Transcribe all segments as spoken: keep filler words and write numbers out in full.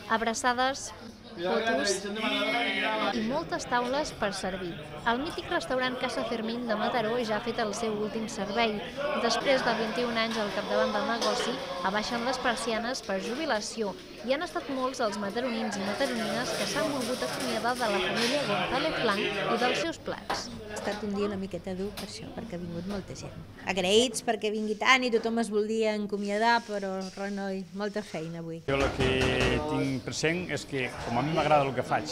abraçades, fotos i moltes taules per servir. El mític restaurant Casa Fermín de Mataró ja ha fet el seu últim servei. Després de vint-i-un anys al capdavant del negoci, abaixen les persianes per jubilació i han estat molts els mataronins i mataronines que s'han volgut acomiadar de la família González Blanc i dels seus plats. Ha estat un dia una miqueta dur per això, perquè ha vingut molta gent. Agraïts perquè vingui tant i tothom es volia acomiadar, però renoi, molta feina avui. Jo el que tinc present és que, com a mi m'agrada el que faig,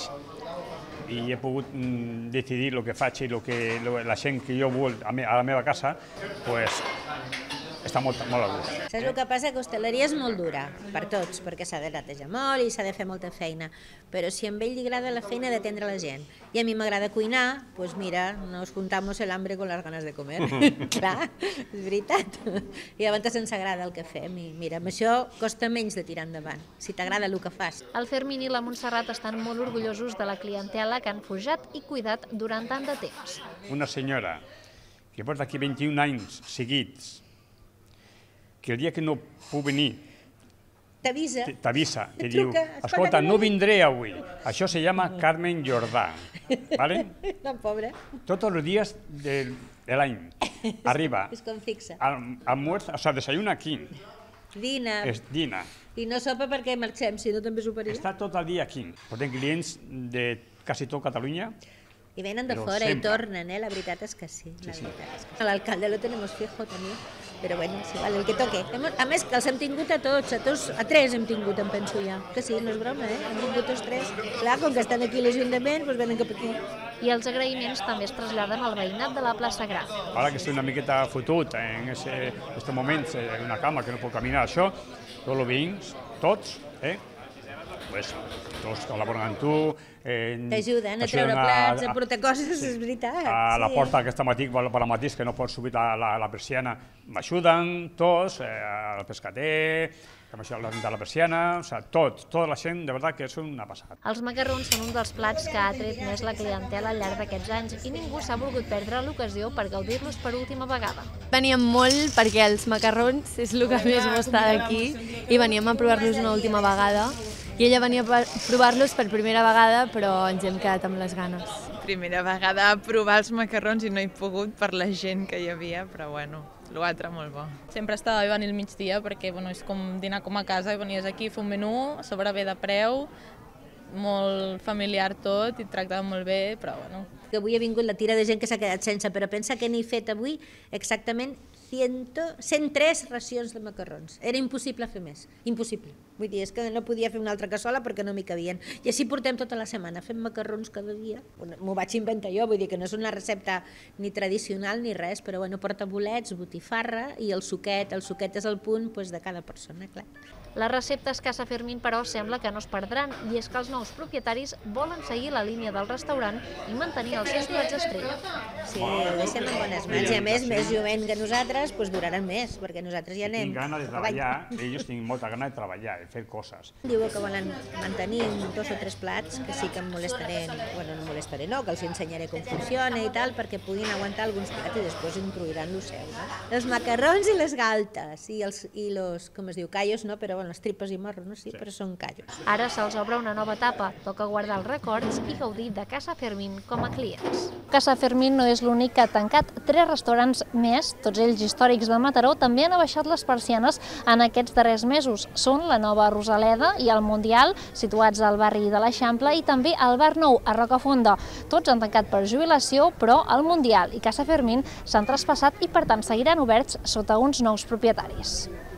i he pogut decidir el que faig i el que la gent que jo vull a la meva casa, doncs està molt, molt a gust. Saps el que passa? Que hostaleria és molt dura, per tots, perquè s'ha de netejar molt i s'ha de fer molta feina. Però si a ell li agrada la feina d'atendre la gent, i a mi m'agrada cuinar, doncs mira, nos juntamos el hambre con las ganas de comer. Clar, és veritat. I llavors ens agrada el que fem, i mira, amb això costa menys de tirar endavant, si t'agrada el que fas. El Fermín i la Montserrat estan molt orgullosos de la clientela que han forjat i cuidat durant tant de temps. Una senyora que porta aquí vint-i-un anys seguits, que el dia que no puc venir t'avisa, t'avisa, que diu, escolta, no vindré avui. Això se llama Carmen Jordà, ¿vale? La pobra. Todos los días del año arriba, és com fixa. Almuerza, o sea, desayuna aquí. Dina. És dina. I no sopa perquè marxem, si no també soparia. Està tot el dia aquí. Portem clients de quasi tot Catalunya. I venen de fora i tornen, eh? La veritat és que sí. L'alcalde lo tenemos fijo també, però bueno, sí, vale, el que toque. A més, que els hem tingut a tots, a tots, a tres hem tingut, em penso ja. Que sí, no és broma, eh? Hem tingut els tres. Clar, com que estan aquí a l'Ajuntament, doncs venen cap aquí. I els agraïments també es traslladen al veïnat de la plaça Gran. Ara que estic una miqueta fotut en aquests moments, en una cama que no puc caminar, això, tots els veïns, tots, eh? Pues, tots col·laboren amb tu. T'ajuden a treure plats, a portar coses, és veritat. A la porta aquesta matí, per la matí, que no pots subir la persiana, m'ajuden tots, el pescater, que m'ajuda a rentar la persiana, tot, tota la gent, de veritat que és una passada. Els macarrons són un dels plats que ha tret més la clientela al llarg d'aquests anys i ningú s'ha volgut perdre l'ocasió per gaudir-los per última vegada. Veníem molt perquè els macarrons és el que més m'està d'aquí i veníem a provar-los una última vegada. I ella venia a provar-los per primera vegada, però ens hem quedat amb les ganes. Primera vegada a provar els macarrons i no he pogut per la gent que hi havia, però bueno, l'altre molt bo. Sempre estava bé venir al migdia perquè bueno, és com dinar com a casa i venies aquí a fer un menú, a sobre bé de preu, molt familiar tot i tractava molt bé, però bueno. Que avui ha vingut la tira de gent que s'ha quedat sense, però pensa que n'he fet avui exactament cent tres racions de macarrons. Era impossible fer més, impossible. Vull dir, és que no podia fer una altra cassola perquè no m'hi cabien. I així portem tota la setmana, fem macarrons cada dia. M'ho vaig inventar jo, vull dir que no és una recepta ni tradicional ni res, però bueno, porta bolets, botifarra i el suquet. El suquet és el punt doncs, de cada persona, clar. Les receptes Casa Fermín, però, sembla que no es perdran, i és que els nous propietaris volen seguir la línia del restaurant i mantenir els seus plats estrella. Sí, ho deixem en bones mans, i a més, més jovent que nosaltres, doncs duraran més, perquè nosaltres ja anem. Tinc gana de treballar, ells tenen molta gana de treballar, de fer coses. Diu que volen mantenir dos o tres plats, que sí que em molestaré, bueno, no molestaré, no, que els ensenyaré com funciona i tal, perquè puguin aguantar alguns plats i després introduiran el seu, no? Els macarrons i les galtes, i els, i los, com es diu, callos, no, però les tripes i morros, no? Sí, però són callos. Ara se'ls obre una nova etapa, toca guardar els records i gaudir de Casa Fermín com a clients. Casa Fermín no és l'únic que ha tancat tres restaurants més, tots ells històrics de Mataró, també han abaixat les persianes en aquests darrers mesos. Són la Nova Rosaleda i el Mundial, situats al barri de l'Eixample, i també el Bar Nou, a Rocafonda. Tots han tancat per jubilació, però el Mundial i Casa Fermín s'han traspassat i per tant seguiran oberts sota uns nous propietaris.